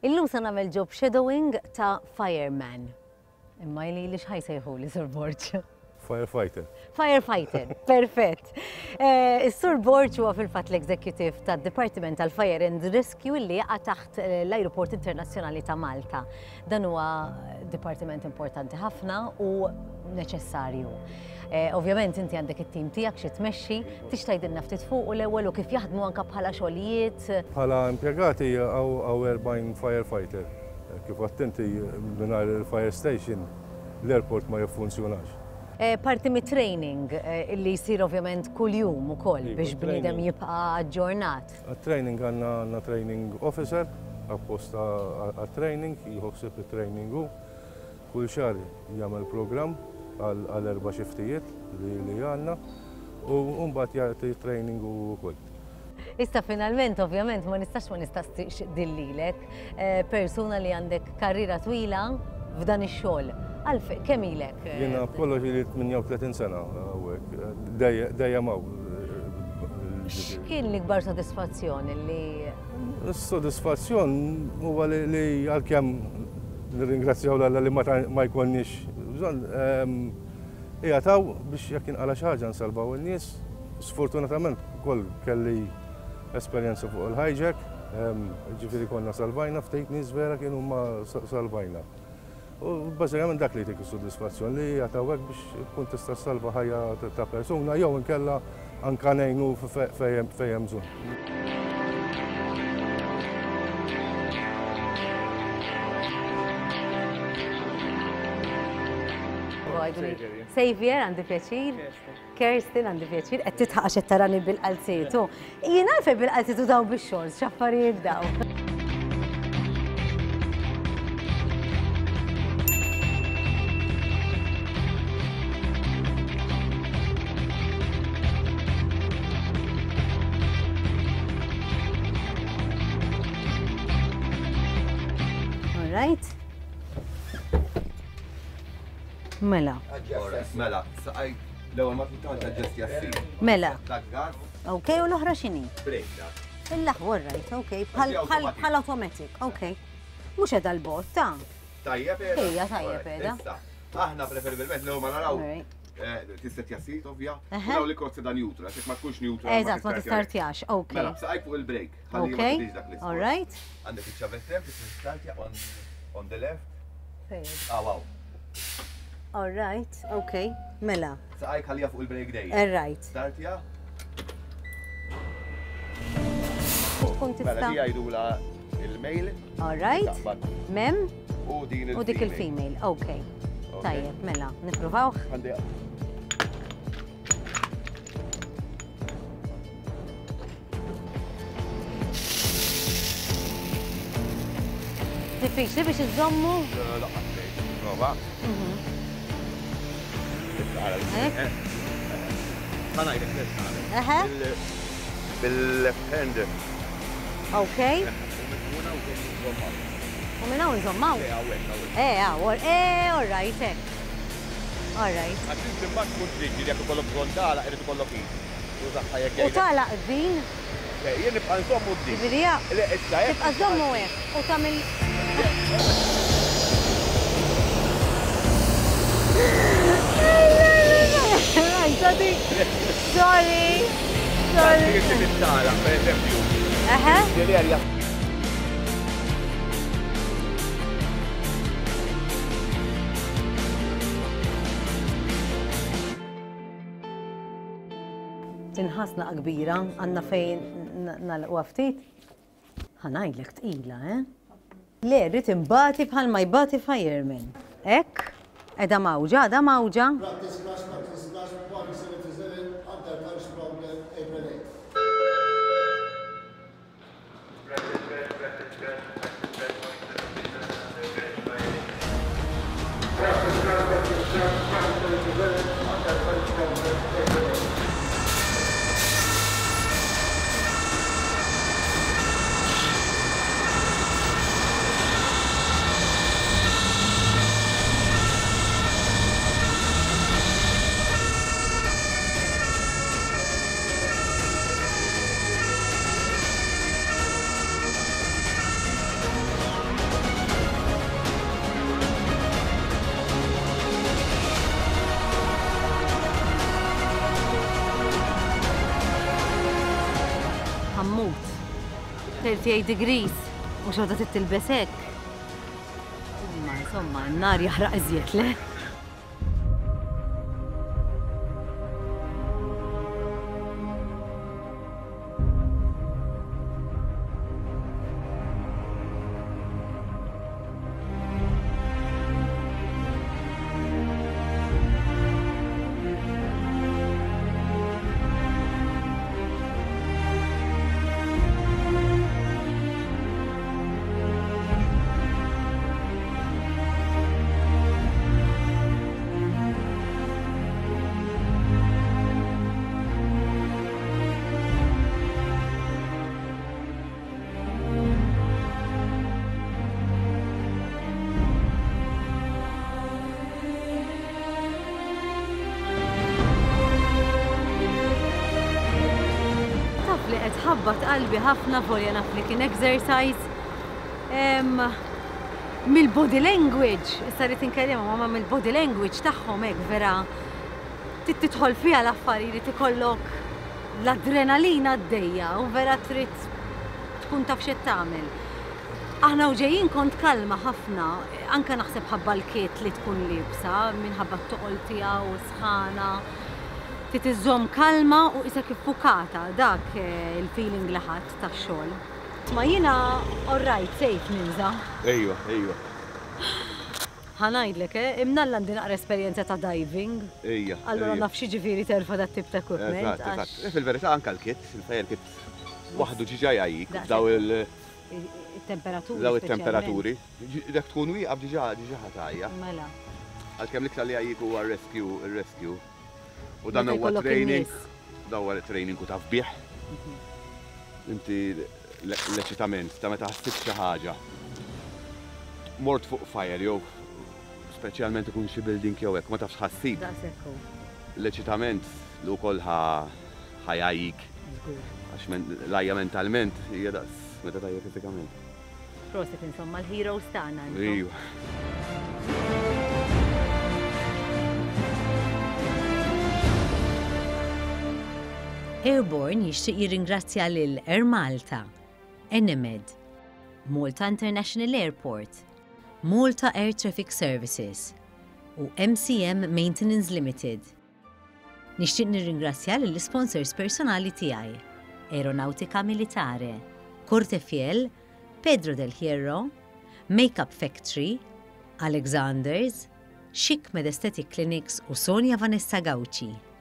Illum se nagħmel job shadowing ta' fireman. Imma li x'ħajsejħu li Sur Borġ? Firefighter. Firefighter, perfett. Is-Sur Borġ huwa fil-fatt l-Executive tad-Dipartiment tal-Fire and Rescue li jaqa' taħt l-Airport Internazzjonali ta' Malta. Dan huwa dipartiment importanti ħafna u neċessarju. Ovvjament inti għandek it-tim tiegħek xi tmexxi, tix tgħidilna ftit fuq u l-ewwel u kif jaħdmu anke bħala xogħlijiet. Bħala impjegati AIRBORNE firefighter. Kif attenti mingħajr il-fire station l-airport ma jiffunzjonax. Parti mit-training li jsir ovvjament kuljum ukoll biex bniedem jibqa' aġġornat. Għat-training għandna training officer apposta għat-training, jħossib it-training u kull xahar jagħmel programm għal 4 xiftijiet li għandna u mbagħad jagħti training ukoll. Issa finalment ovvjament ma nistax dillilek persuna li għandek karriera twila f'dan ix-xogħol. Għalfejn kemm ilek? Jiena kollox li 38 sena hawnhekk, dejjem hawn. X'kien l-ikbar sodisfazzjoni li? Is-sodisfazzjon huwa li għalkemm nirringrazzjaw l-Alla li ma jkollniex bżonn jagħtaw biex jekk inqala xi ħaġa nsalvaw in-nies. Sfortunatament ukoll kelli esperjenza fuq il-hijack, ġifieri konna salvajna ftit nies vera kienu ma salvajna. U bażikament dak li jtik is-sodisfazzjon li jagħtawek biex tkun tista' salva ħajja ta' persuna jew inkella anke ngħinu fejn hemm bżonn. Xavier għandi pjaċir, Kerstin għandi pjaċir, qed titħaq xed tarani bil-qalzietu. Jien għalfejn bil-qalzietu daw bix-xorts, x'affarijiet daw. All right. Mela. Mela, saqaj l-ewwel ma tagħmel taġġest jassin. Mela. Taggar. Okej, u l-oħra x'inhi? Break. Il-laħ, right, okej, bħal automatic, okej. Mhux qiegħda l-bot, ta' Tajjeb Ejja, tajjeb qiegħda. Aħna preferibilment l-ewwel ma naraw tisset jassit ovvja, u li kod da neutral, għax ma tkunx neutral. Eżatt, ma tistartjax, okej. Mela, saqaj fuq il-break. Okej, all right. Għandek il-ċavettem, tistartja on the left. Wow. All right, okay, mela. Saqaj ħallija fuq il-break dej. All right. Startja. Mela di għajdula il-mail. All right. Mem. U din il-female. U dik il-female, okay. Tajjeb, mela, nippruvaw. Diffiċli biex iżommu? Prova. Bil-left hand. Okay. U minna unżommaw? All right, all right. Għaxin timmat mudriġi li għakku kollok frontala, irritu kollok jid. U tala din? Jien nibqa nżommu d-din. Ġivirija, tibqa zommu għek. U tamil. Sorry. Tinħasna kbira, għanna fejn nalqwa ftit. Ħanajdlek tqila, Le, rrid imbati bħal ma jbati fireman. Ek, edha mawġa, ħammut. 38 degrees, u xorta tittilbesek. Insomma, n-nar jaħraq iżjed, le? Li qed ħabbat qalbi ħafna volja naf li kien exercise mill-body language. Issa rrid inkellem ma mill-body language tagħhom hekk vera tidħol fiha l-affarijiet ikollok l-adrenalina għaddejja u vera trid tkun taf x'qed tagħmel. Aħna u ġejjin kont kalma ħafna, anke naħseb ħabba l-kiet li tkun libsa minħabba t-toqol tiegħu sħana. Titiżżomm kalma u isek iffukata dak il-feeling li ħadd tax-xogħol. Ma jiena all right, safe ninża. Ejwa. Ħanajdlek, imnalla għandi naqra esperjenza ta' diving. Ejja. Allura naf xi ġifieri terfa' dat tip ta' equipment. Eżatt. Fil-verità anke l-kit, il-fire kit waħdu ġiġa jgħajjik daw il-temperaturi. Dak tkun wieqaf diġà ħatajja. Mela. Għalkemm l-iktar li jgħajjik huwa ir-rescue. U dan huwa training, training u taf bih. Inti l-eċitament ta' meta ħassib xi ħaġa. Mort fuq fire jew speċjalment ikun xi building jew hekk ma tafx ħassib. L-eċitament li wkoll ħajajjik. Għax lajja mentalment hija daqs meta tajja fiżikament. Proset insomma l-heroes tagħna. AIRBORNE jixtieq jirringrazzja lil Air Malta, NMED, Malta International Airport, Malta Air Traffic Services u MCM Maintenance Limited. Nixtieq nirringrazzja lill-sponsors personali tiegħi, Aeronautica Militare, Corte Fiel, Pedro del Hierro, Makeup Factory, Alexanders, Chic Med Aesthetic Clinics u Sonja Vanessa Gauci.